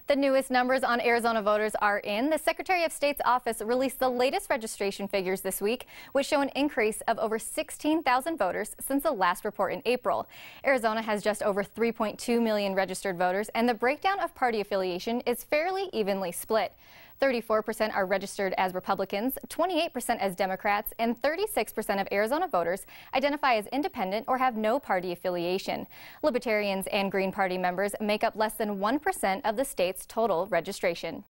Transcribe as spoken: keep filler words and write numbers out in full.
The newest numbers on Arizona voters are in. The Secretary of State's office released the latest registration figures this week, which show an increase of over sixteen thousand voters since the last report in April. Arizona has just over three point two million registered voters, and the breakdown of party affiliation is fairly evenly split. thirty-four percent are registered as Republicans, twenty-eight percent as Democrats, and thirty-six percent of Arizona voters identify as independent or have no party affiliation. Libertarians and Green Party members make up less than one percent of the state's total registration.